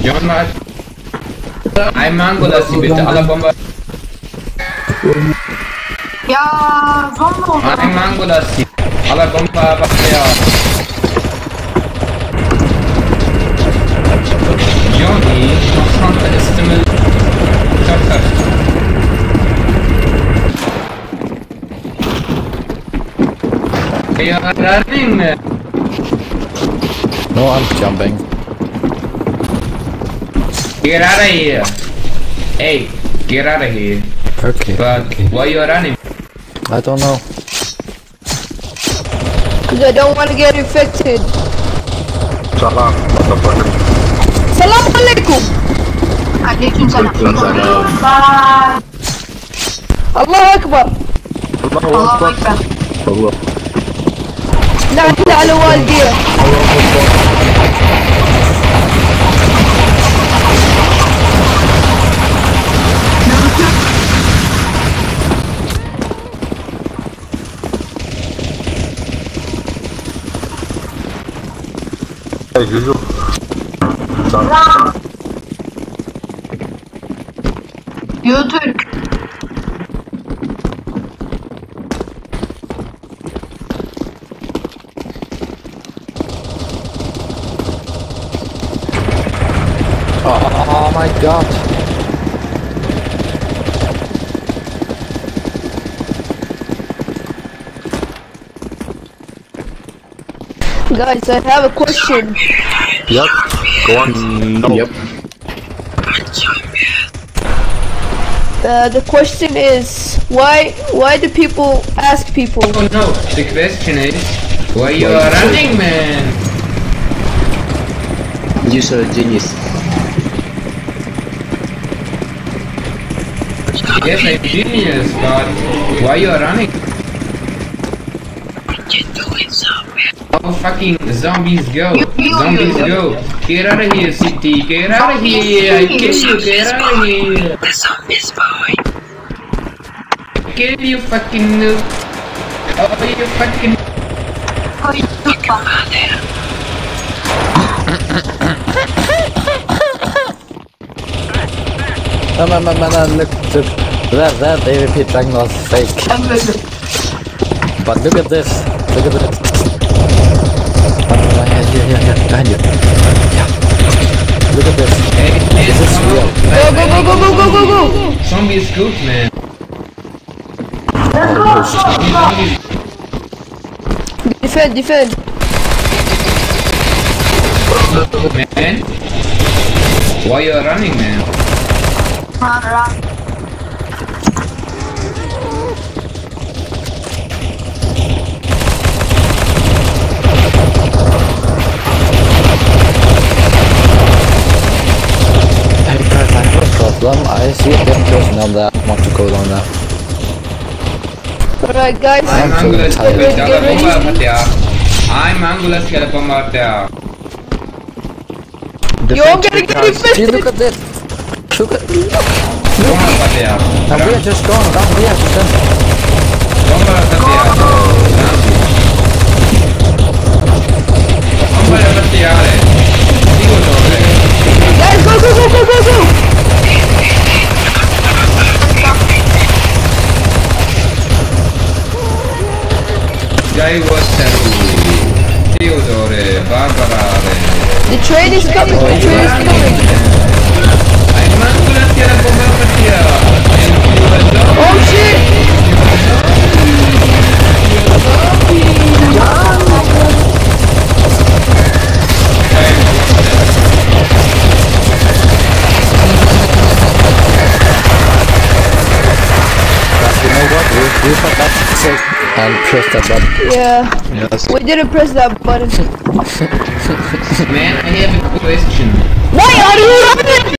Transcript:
John mal. Ein Mango, lass sie bitte. Alle Bomber. Ja, Sonne. Ein Mango, lass sie. Alle Bomber, was ja. Johnny, was Hunter ist mit. You're running, man. No, I'm jumping. Get out of here. Hey, get out of here. Okay. But why you running? I don't know. Cause I don't want to get infected. Salam, motherfucker. Salam alaikum. Alaikum salam. Salam. Allah Akbar. Allahu Akbar. Allah. نعتدي على والديه. Hey, Juju. You Türk. Oh my god. Guys, I have a question. Yep. Go on. No. Yep. The question is, why do people ask people? Oh no, the question is, why you are running, man? You're so genius. Yes, I'm genius, but why you are running? Oh, fucking zombies go! Zombies go! Get out of here, city! Get out of here! I kill you! Get out of here! The zombies, boy. Kill you, fucking noob! Oh, you fucking. Man, look. That AVP dragon was fake. But look at this. Look at this. Here, behind you. Yeah. Look at this. Hey, This is real. Go. Zombie is good, man. Defend. Man, why you are running, man? Hey guys, I have a problem. I see a dead person down there. I want to go down there. Alright, guys. I'm Angulas, Get ready. I'm Angulas, get a bomb out there. You're getting See, infected. look at this. Look at. Bomb out there. And we are just gone down here. Bomb out there. Digo dove. Guys, go. Guy was Theodore, Barbara. The train is coming. I'm Angulas, get a bomb out there. Oh shit. You know what? We forgot to say and press that button. Yeah. Yes. We didn't press that button. Man, I have a question. Why are you running?